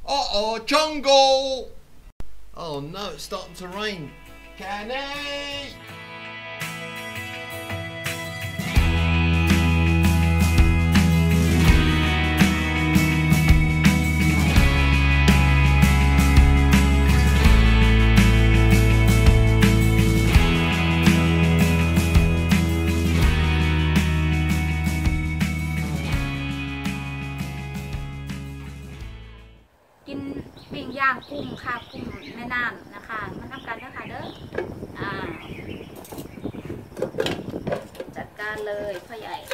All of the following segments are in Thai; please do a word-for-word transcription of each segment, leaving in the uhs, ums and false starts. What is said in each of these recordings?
Uh-oh, jungle! Oh no, it's starting to rain. Kenny! กินปิ้งย่างกุ้งค่ะกุ้งแม่น้ำนะคะมาทำกันนะคะเด้ออ่าจัดการเลยพ่อใหญ่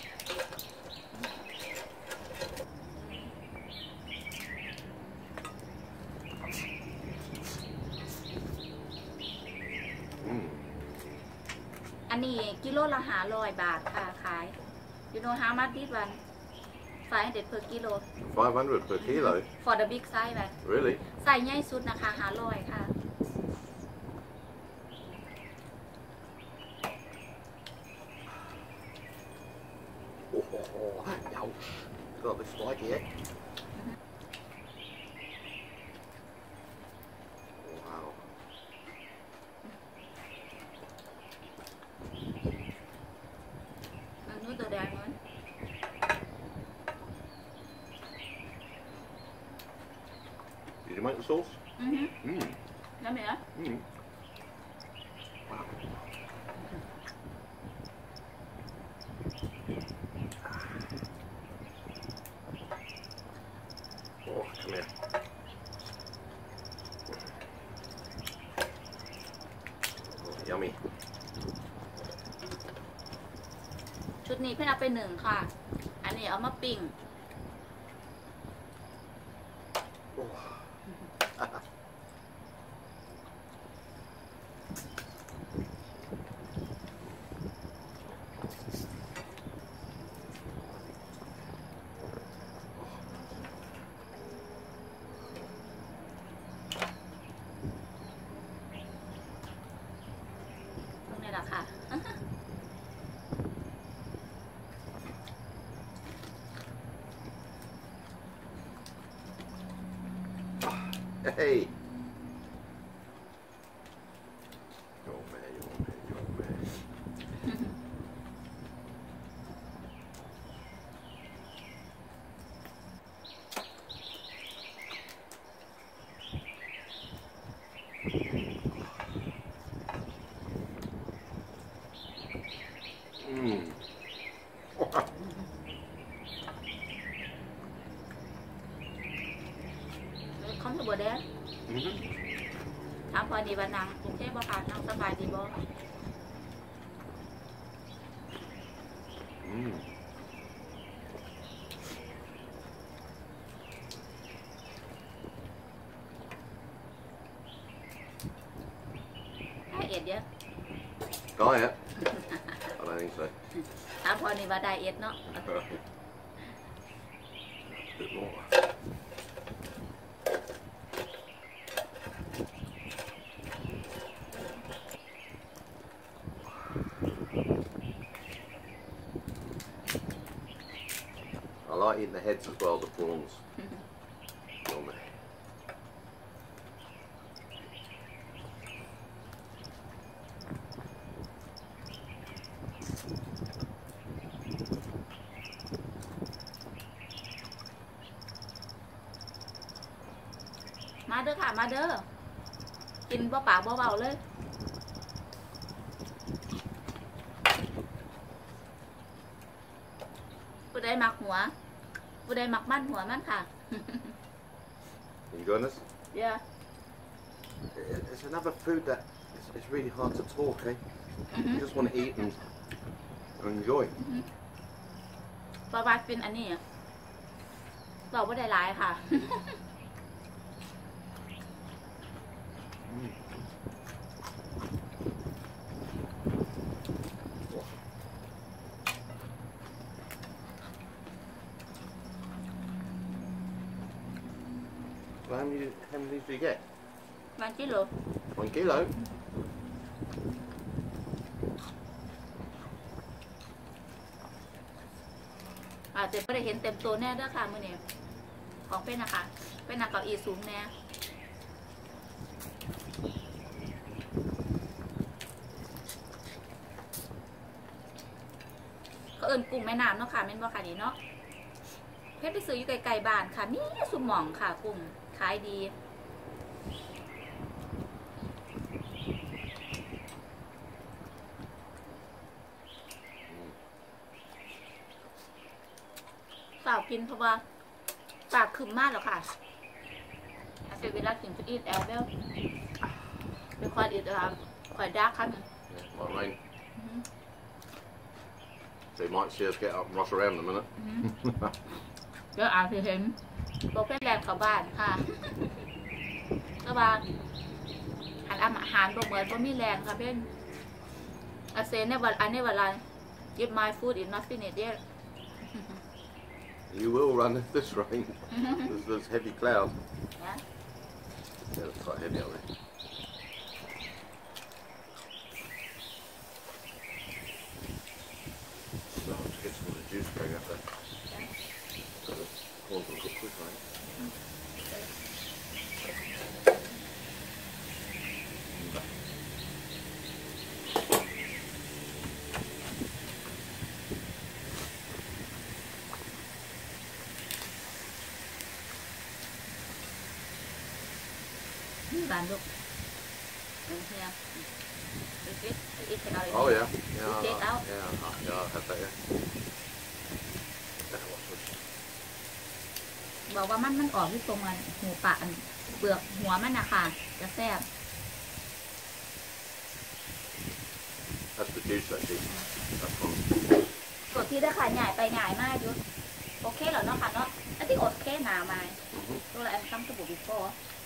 อันนี้กิโลละห้าร้อยบาทค่ะขาย you know how much this one five hundred per kilo five hundred per kilo for the big size แบบ really ใส่ใหญ่สุดนะคะห้าร้อยค่ะ oh ouch got this like it wow มันนู้นตัวแดงมั้ย Did you make the sauce? Mm-hmm. Mm. Yummy, huh? Mm. Wow. Oh, come here. Oh, yummy. ชุดนี้เพื่อนเอาไปหนึ่งค่ะ อันนี้เอามาปิ้งตรงนี้แหละค่ะ Hey. Your man, your man, your man. Mmm. Comfortable there? Mm-hmm. ถามพอดีบ้านนางกรุงเทพบ่ค่ะนั่งสบายดีบ่ Mm. Diet เยอะ Diet? I don't think so. ถามพอดีว่า diet เนาะ Bit more. I like eating the heads as well, the prawns. Yummy. มาเด้อค่ะมาเด้อกินบ่ปากบ่เบาเลยผู้ใดมักหัวผู้ใดมักมันหัวมันค่ะ Enjoying this? Yeah. It's another food that it's, it's really hard to talk, eh? Mm-hmm. You just want to eat and, and enjoy. เพราะว่าเป็นอันนี้เราไม่ได้หลายค่ะ Mm. Well, how many, how many do you get? One kilo. One kilo? อาจจะไม่ได้เห็นเต็มตัวแน่เด้อค่ะมื้อนี้ของเป็นนะคะเป็นนักเก้าอี้สูงแน่ก็เอิญกุ้งแม่น้ำเนาะค่ะแม่นบ่ค่ะนี่เนาะเพชรไปซื้ออยู่ไกลๆบ้านค่ะมีสุหม่องค่ะกุ้งขายดีเปล่ากินเพราะว่าปากขึ้นมากแล้วค่ะอาเซเวลากินจะอีทแอลเบลเป็นควายอีทอะไรควายดาร์กค่ะ Might rain. So you might see us get up and rush around in a minute. เดี๋ยวอาจจะเห็นโปรเฟสแลนด์เข้าบ้านค่ะก็บ้านหันอาหารบ่เหมือนบ่มีแรงค่ะเพื่อนอาเซนในวันอันในวันไร If my food is not finished yet You will run if this rain. there's, there's heavy cloud. Yeah. Yeah, it's quite heavy out there. So I'll just get some of the juice going up there. So the corn's will cook quick, right? บ้านลูกเฮียอีกอีกเอาอีก Oh yeah, yeah, You take I'll- out? yeah, I'll- yeah, I'll have that. Yeah. Better watch this. บอกว่ามันมันออกที่ตรงมันหูปะอันเปลือกหัวมันนะคะจะแซ่บ That's the juice, actually. That's fun. กดที่ได้ค่ะใหญ่ไปใหญ่มากยุโอเคเหรอเนาะค่ะเนาะอันที่โอเคหนามาตัวอะไรตั้งสบู่บิโก้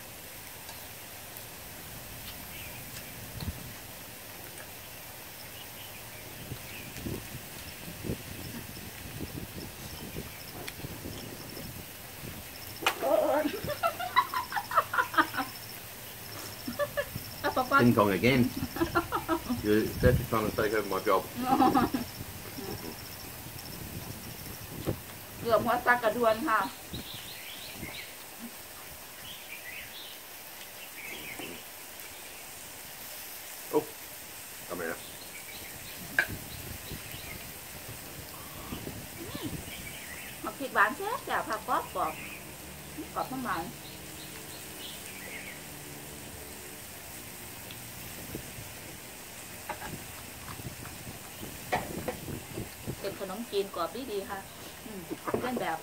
Ding dong again. You're definitely trying to take over my job. เกือบหัวซักกระดวนค่ะ Oh, come here. มาพริกหวานแซ่บแซ่บผักกรอบกรอบกรอบทั้งหลายเป็นขนมจีนกรอบดีๆค่ะเล่นแบบ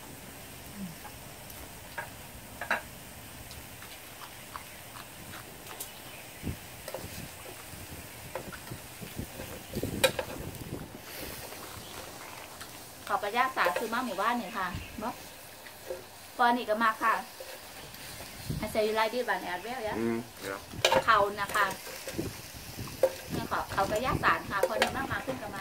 ขอบกระยาสาคือมาหมู่บ้านเนี่ยค่ะเนาะตอนนี้ก็มาค่ะอาศัยอยู่ไรดีบ้านแอดเวลยะ Mm, yeah. เขานะคะเนี่ยขอเขากระยาสารค่ะพอนี้มากมาขึ้นกันมา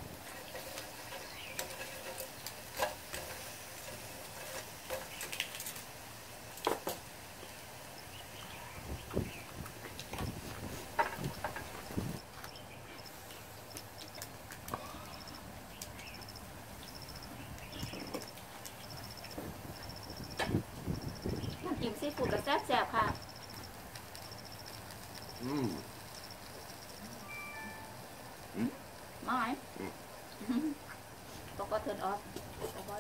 กินซีฟู้ดกับแซ่บๆค่ะ Mm. ไม่ตกก็เทิร์นออฟตกก็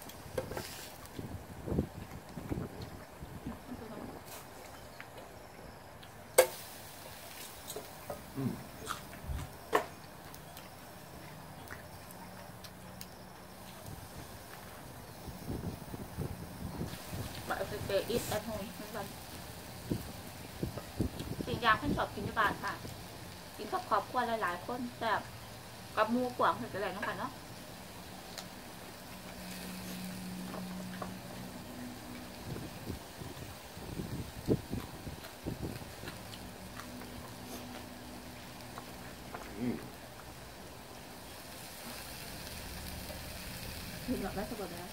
Mm. But if they eat at home ทุกวันสิ่งอย่างท่านชอบกินที่บ้านค่ะ กินกับครอบครัวหลายๆคนแต่กับหมูกวางเป็นอะไรเนาะค่ะเนาะ Mm. ถึงหลักได้สบายแล้ว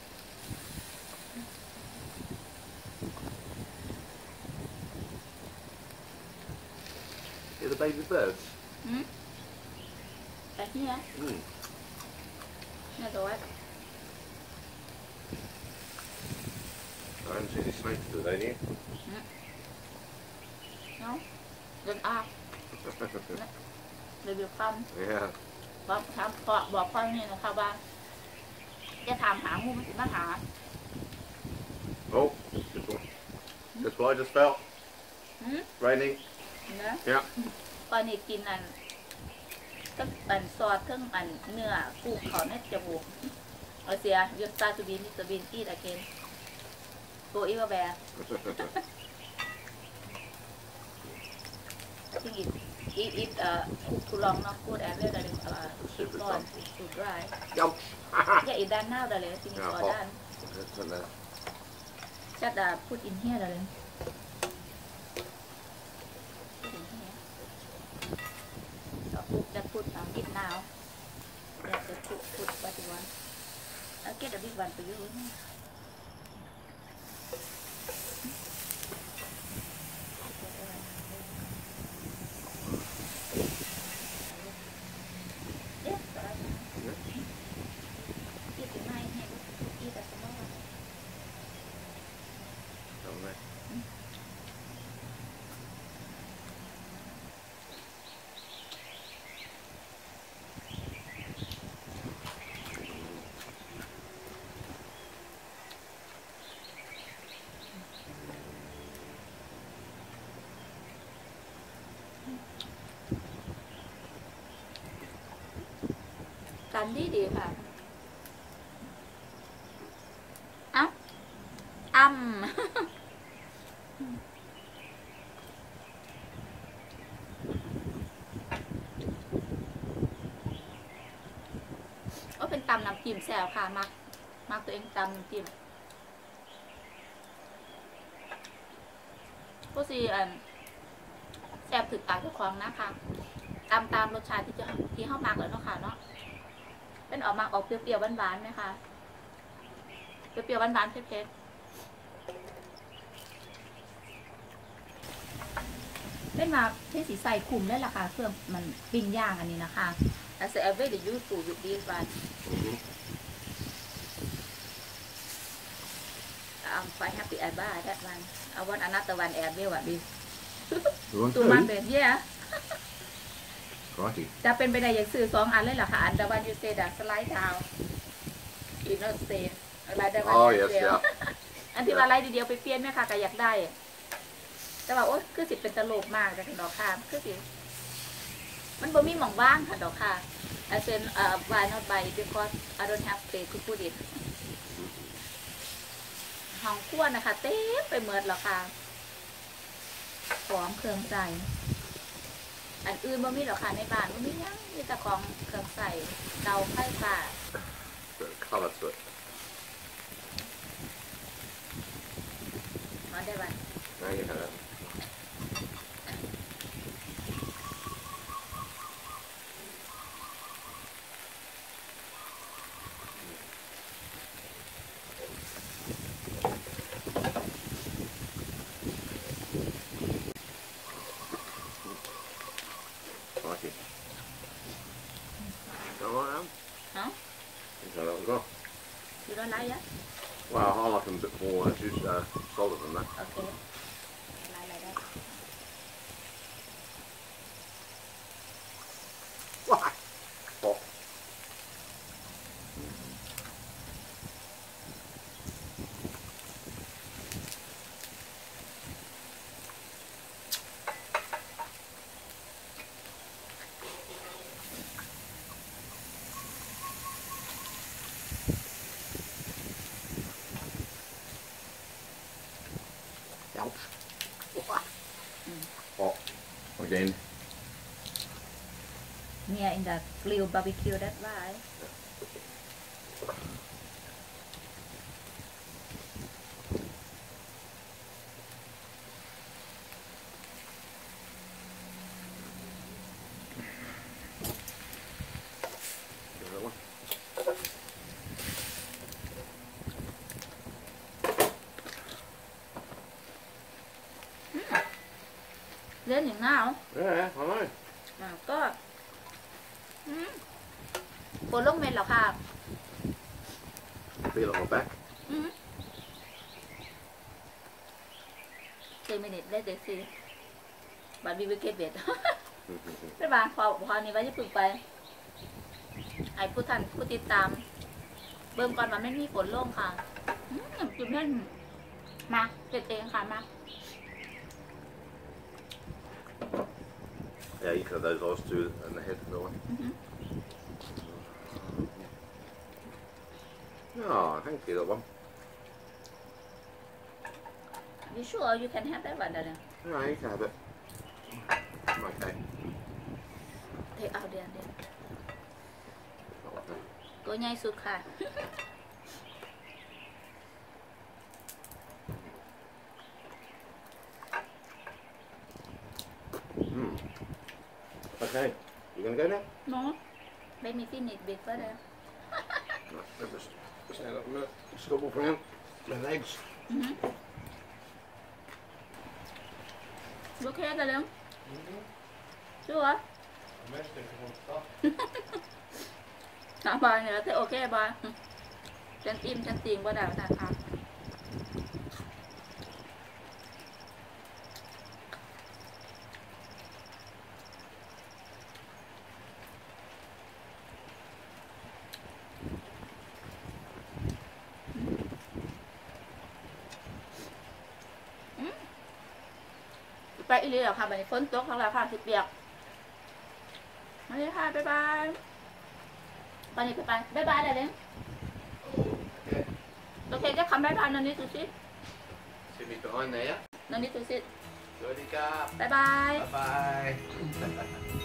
Hear the baby birds? อืมแต่ที่นี่ Mm. เนี่ยตัวไว้ haven't seen any snakes today, have you? No, don't ask. They will come. Yeah. บอกถามบอกบอกพ่อนี่นะคะว่าจะถามหางูมันสิมาหา Oh, this one. This what I just felt. หืม Raining. เนะ Yeah. ตอนนี้กินอันทั้งอันซอสทั้งอันเนื้อกุ้งเขาในจมูกเอาเสียยศตาตูบินมิสบินอีดอะเกนโกอีวาแบร์ I think it it it uh cook too long not good and then uh Super gone salty. too dry Yum. yeah it done now darling I think it's Yeah, all hot. done That's in there. just uh put in here darling put in here so put just put um, it now yeah just put put what you want I'll get a big one for you Yes, alright. Eat in my hand. Eat as a small. Down there. Cắn đi đi hả? Ấm. Âm. โอ้เป็นตำน้ำจิ้มแซ่บค่ะมักมักตัวเองตำน้ำจิ้มผู้ซีอันแซ่บถึกปากเจ้าของนะคะตามตามรสชาติที่จะที่เข้ามักแล้วเนาะค่ะเนาะเป็นออกมาออกเปรี้ยวๆหวานๆไหมคะเปรี้ยวๆหวานๆเผ็ดๆเป็นมาเทสีใส่คุมได้ละค่ะเครื่องมันปิ้งย่างอันนี้นะคะ I say I very useful with this one Mm-hmm. I'm quite happy I buy that one I want another one as well at this You want ตัวมันเป็น yeah Righty. จะเป็นไปได้อย่างซื้อสองอันเลยเหรอคะอันดาวันยูเซดสไลด์ดาวอีโนเซนอะไรดาวัน Oh ยู yes, เซล yeah. อันที่ว่าไลด์เดียวไปเปลี่ยนไหมคะก็อยากได้แต่ว่าโอ๊ยคือสิเป็นตลกมากจากดอกค่ะคือสิมันบ่มีหม่องว่างค่ะดอกค่ะ I said uh why not buy it because I don't have space to put it ห้องครัวนะคะเต็มไปหมดแล้วค่ะของเครื่องใส่อันอื่นบ่มีหรอกค่ะในบ้านบ่มีหยังมีแต่ของเครื่องใส่เตาไฟฟ้า Bit of colour to it. มาได้บ้าน Now you have it. Righty. All right, Em? เนาะ You got that one go. อยู่ร้อนไรอะ Well, I like them a bit more uh, juice, uh, salted than that. โอเคไรไรได้ Why? Hot. Ouch. Hot. Again. เนี่ย in the grill barbecue that's why Another one. เล่นอย่างหน้าเหรอ Yeah, I know. อ่ะก็อืมฝนลงเม็ดแล้วค่ะ Feel it on my back. อืม three minutes let them see but we will get wet ไม่บางพอพอนี้ไว้ที่ฝึกไปไอ้ผู้ทันผู้ติดตามเบิ่มก่อนว่าไม่มีฝนลงค่ะจุดเล่นมาเด็ดเองค่ะมา Yeah, you can have those last two and the head, that one. Mm-hmm. Oh, thank you, that one. You sure you can have that one darling? No, you can have it. I'm okay. Take out there then. Not like that. ตัวใหญ่สุดค่ะ Mm. Okay, you gonna go now? No let me finish bit further No, let me stand up a minute. Just walk around. My legs. mm-hmm. You okay darling? Sure ไม่เป็นคนต่อถามบอยเนี่ยแล้วโอเคบอยฉันอิ่มฉันจริงบ่ได้ภาษาค่ะไปอีกเลยเหรอค่ะแบบนี้ฝนตกทั้งหลายค่ะสิเปียกมาเลยค่ะบ๊ายบายตอนนี้ไปไปบ๊ายบายได้เลยโอเคจะคำบ๊ายบายนนนี่สุดสิ See me behind there, yeah? นนนี่สุดสิ Good, you go. บ๊ายบาย Bye bye.